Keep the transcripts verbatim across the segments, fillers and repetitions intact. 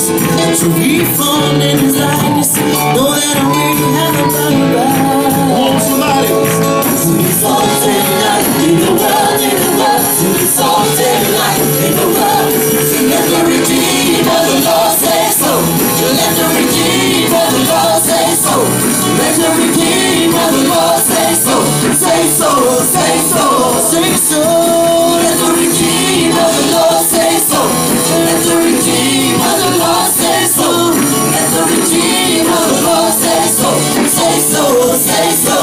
Jesus, to be formed in His likeness. Know that I really have a better life. Oh, somebody. To be salt and light in the world, in the world. To be salt and light in the world. Let the redeemed of the Lord say so. Let the redeemed of the Lord say so. Let the redeemed of the Lord say so. Say so, say so, say so. Let the redeemed of the Lord say so. Let the redeemed of the Lord say so. Let the redeemed of the Lord say so. Say so, say so.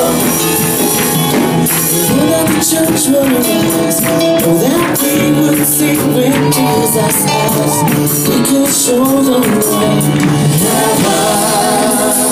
Know that the church will arise. Know that we would sing with Jesus as we could show the world heaven.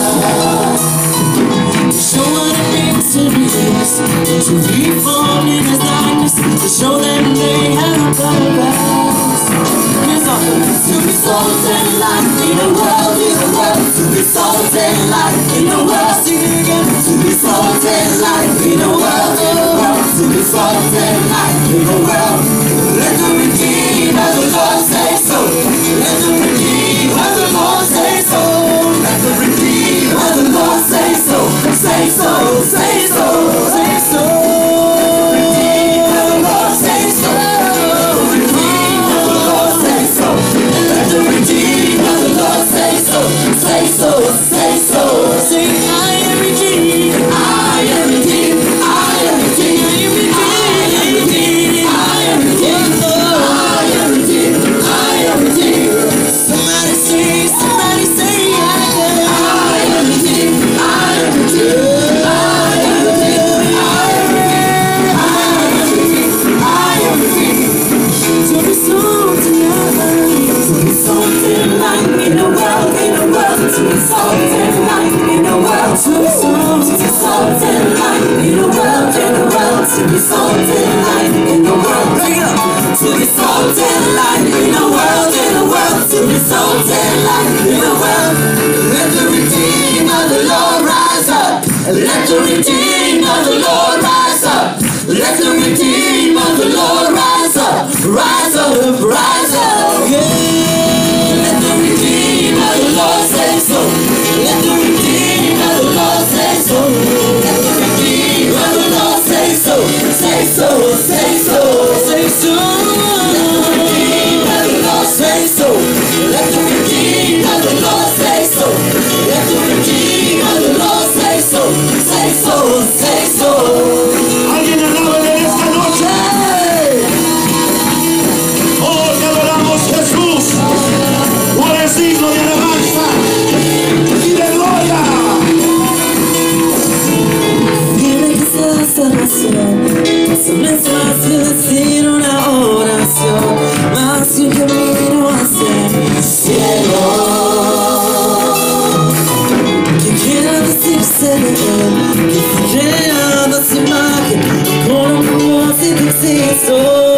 To show what it means to be this, to be formed in His likeness, to show them they have purpose. To be salt and light in the world, in the world. To be salt and light in the world. Sing it again. To be salt and light in the world, in the world. To be salt and light in the world. Let the redeemed of the Lord say so. Let the redeemed of the Lord say so. Let the redeemed of the Lord say so. Say so, say so, say so. Let the redeemed of the Lord say so. Let the redeemed of the Lord say so. Let the redeemed of the Lord say so. Say so, say so. Say I am redeemed. I am redeemed. I am redeemed. I am redeemed. I am redeemed. I am redeemed. I am redeemed. Somebody say, somebody say I am redeemed. I am redeemed. In the world, in the world, to be salt and light in the world, to be salt, to be salt and light in the world, in the world, to be salt and light in the world, to be salt and light in the world, in the world, to be salt and light in the world. Let the redeemed of the Lord rise up. Let the redeemed of the Lord rise up. Let the redeemed of the Lord rise up. Rise up, rise up, yeah. Let the redeemed of the Lord say so. Let the redeemed of the Lord say so. Let the redeemed of the Lord say so. Say so, say so, say so. Let the redeemed of the Lord say so. Let the redeemed of the Lord say so. Let the redeemed of the Lord say so. Say so, say so. Alguien alábale en esta noche. Oh, te adoramos, Jesús. Tú eres digno de alabanza y de gloria. Dime que sea la salvación. Solo es fácil decir una oración, más que un camino hacia el cielo. Quien quiera vestirse de Él, que se creando su imagen, con un propósito exceso.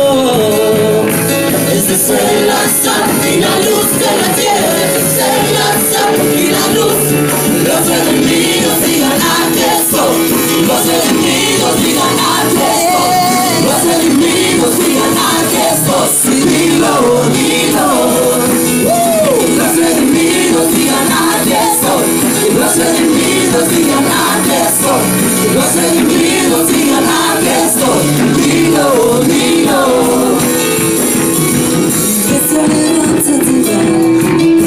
Es de ser la sal y la luz de la tierra, es de ser la sal y la luz. Los enemigos digan a Cristo, los enemigos digan a Cristo, los enemigos digan a Cristo, sí, dilo, dilo. Los enemigos digan a Cristo, los enemigos digan a Cristo, los enemigos digan a Cristo, dilo, dilo. Que se levante tu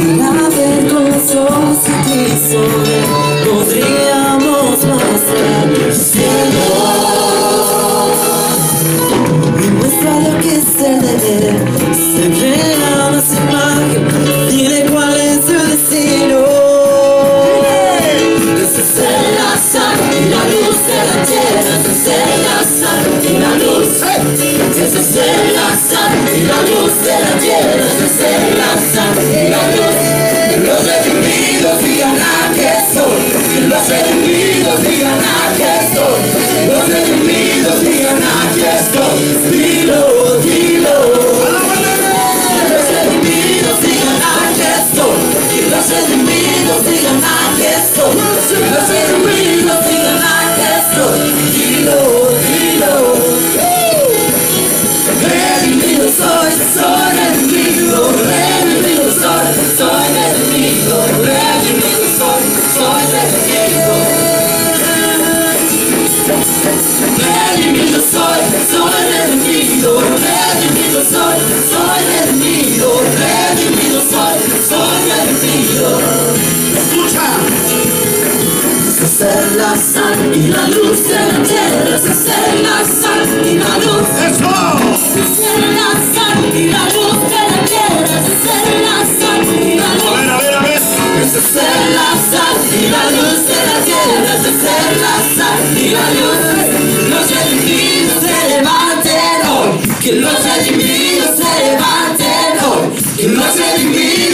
y la luz de la tierra, es ser la sal y la luz. ¡Eso! Es ser la sal y la luz de la tierra, es ser la sal y la luz. A ver, a ver, a ver. Es ser la sal y la luz de la tierra, es ser la sal y la luz. Los redimidos se levanten hoy, que los redimidos se levanten hoy, que los redimidos